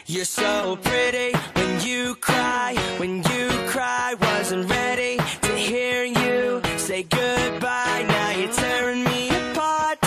You're so pretty when you cry, wasn't ready to hear you say goodbye. Now you're tearing me apart,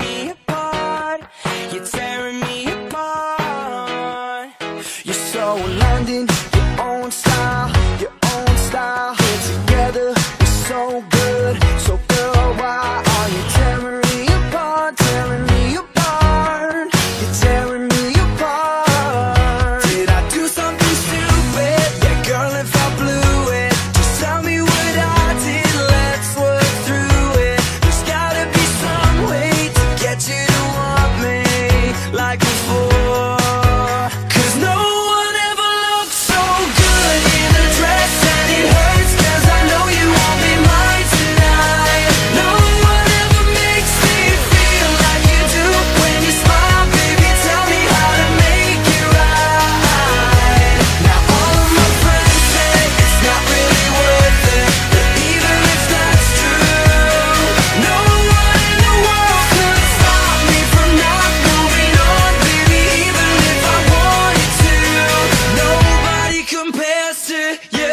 you're tearing me apart. You're so London, your own style, put together, you're so good, so girl, why are you tearing me apart, tearing me apart, you're tearing me apart. Did I do something stupid? Yeah, girl, if I blew it, just tell me what I did, let's work through it. There's gotta be some way to get you to want me like before. Cause no one ever looked so good in a dress, and it hurts cause I know you won't be mine tonight. No one ever makes me feel like you do when you smile, baby, tell me how to make it right. Now all of my friends say it's not really worth it, but even if that's true, no one in the world could stop me from not moving on, baby, even if I wanted to. Nobody compares to you.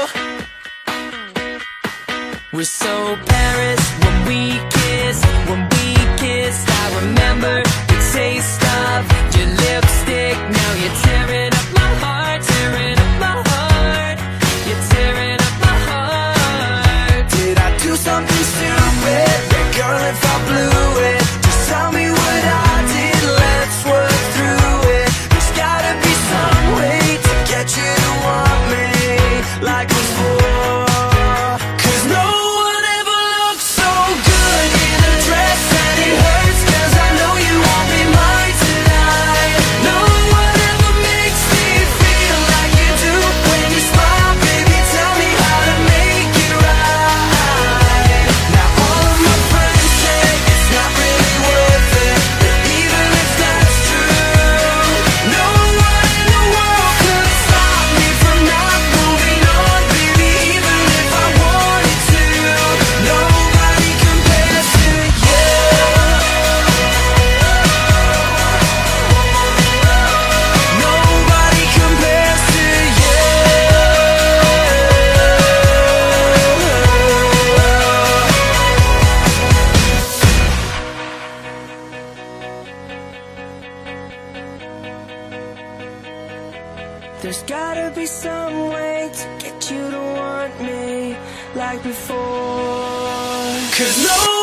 We're so Paris when we kissed, I remember the taste of your lipstick. Now you're tearing up my heart, you're tearing up my heart. Did I do something stupid? Yeah, girl, if I blew it, just tell me what I did, let's work through it. There's gotta be some way to get you to want me like before. Cause no one ever looks so good in a dress, and it hurts cause I know you won't be mine tonight. No one ever makes me feel like you do when you smile, baby, tell me how to make it right. Now all of my friends say it's not really worth it, but even if that's true, no one in the world could stop me from not moving on, baby, even if I wanted to. Nobody compares to you. Nobody compares to you. There's gotta be some way to get you to want me like before. Cause no